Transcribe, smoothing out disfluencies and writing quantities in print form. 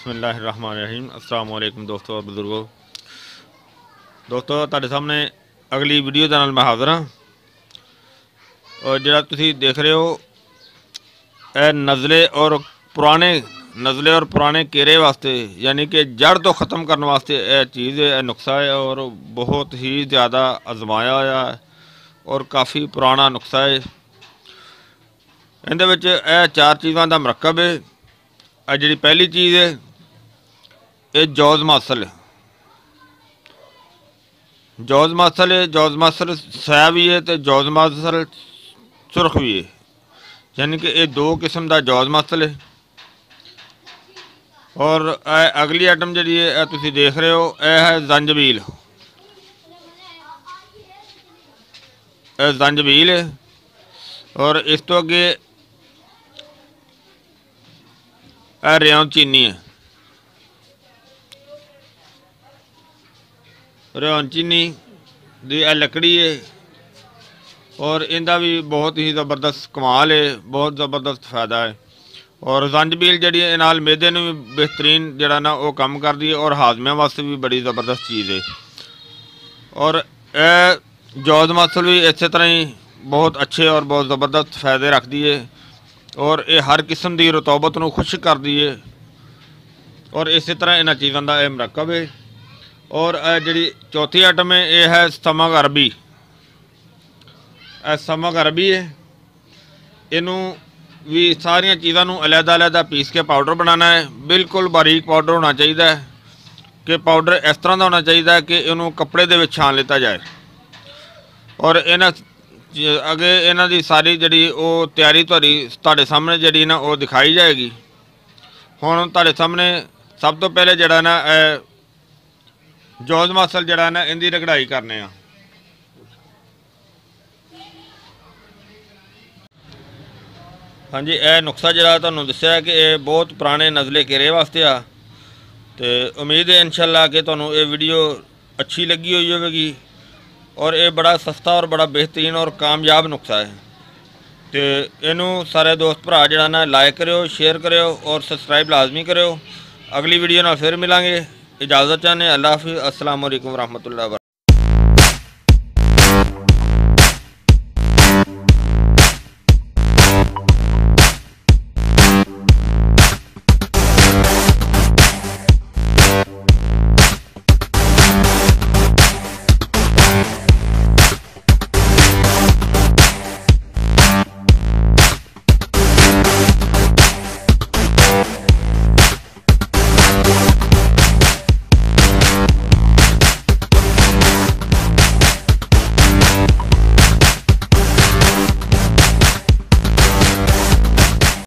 बिस्मिल्लाहिर्रहमानिर्रहीम। अस्सलाम वालेकुम दोस्तों और बुजुर्गों। दोस्तों तुहाडे सामने अगली वीडियो दे नाल मैं हाज़र हाँ। और जिहड़ा तुसीं देख रहे हो नज़ले और पुराने केरे वास्ते यानी कि जड़ तो ख़त्म करने वास्ते यह चीज़ है, नुस्खा है और बहुत ही ज़्यादा आजमाया होया है और काफ़ी पुराना नुस्खा है। इहदे विच यह 4 चीज़ों का मरकब है। यह जिहड़ी पहली चीज़ है ये जौज़ मासल है। जौज़ मासल सया भी है तो जौज़ मासल सुरख भी है, यानी कि ये 2 किस्म का जौज़ मासल है। और अगली आइटम जी है तुसीं देख रहे हो यह है जंजबील। यह जंजबील है और इस तो अगे रेवन चीनी है। रेवन चीनी दी लकड़ी है और इनका भी बहुत ही ज़बरदस्त कमाल है, बहुत ज़बरदस्त फ़ायदा है। और जंजबील जी नाल मैदे भी बेहतरीन जड़ा ना वो काम करती है और हाजमे वास्ते भी बड़ी ज़बरदस्त चीज़ है। और जौज़ मासल भी इस तरह ही बहुत अच्छे और बहुत ज़बरदस्त फ़ायदे रखती है और ये हर किस्म की रतौबत को खुश करती है। और इस तरह इन्होंने चीज़ों का यह मरकब है। और जी चौथी आइटम है यह है समक अरबी। समक अरबी है, इनू भी सारिया चीज़ों को अलहदा पीस के पाउडर बनाना है। बिल्कुल बारीक पाउडर होना चाहिए कि पाउडर इस तरह का होना चाहिए कि इनू कपड़े दे विच छान लिता जाए। और इन्ह अगे इन्ह की सारी जी तैयारी तुहाडे सामने जी ना वो दिखाई जाएगी। हुण तुहाडे सामने सब तो पहले जड़ा ना जौज़ मासल जड़ा ना इनकी रगड़ाई करने आ। हाँ जी, यह नुस्खा जरा तुहानूं दस्सिया कि यह बहुत पुराने नज़ले केरे वास्ते आ। तो उम्मीद है इंशाअल्लाह कि तुहानूं ये वीडियो अच्छी लगी हुई होगी और ये बड़ा सस्ता और बड़ा बेहतरीन और कामयाब नुस्खा है। तो इनू सारे दोस्त भरा जड़ा ना लाइक करो, शेयर करो और सबसक्राइब लाजमी करो। अगली वीडियो ना फिर मिलांगे। इजाज़त चाहते। अल्लाह हाफिज़। अस्सलाम वालेकुम रहमतुल्लाह।